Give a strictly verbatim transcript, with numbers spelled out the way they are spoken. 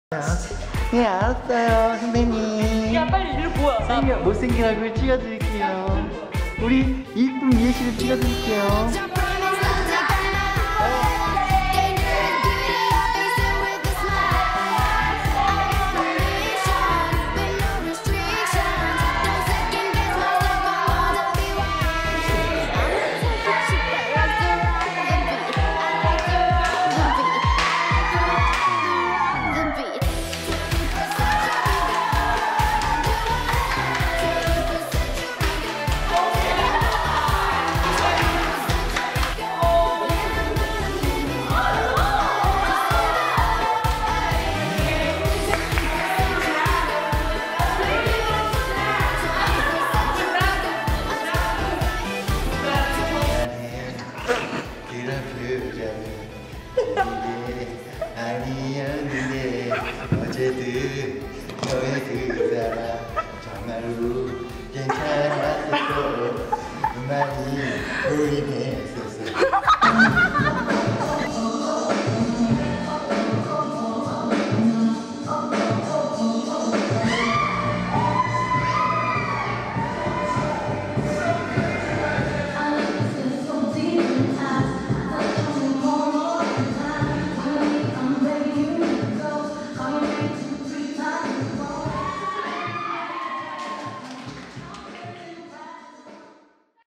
네, 알았어요, 선배님. 야, 빨리 일로 모여. 생겨, 못생긴 얼굴 찍어드릴게요. 우리 이쁜 미애 씨를 찍어드릴게요. 아니었는데 어제도 너의 그 사람 정말로 괜찮았었고 많이 보이면서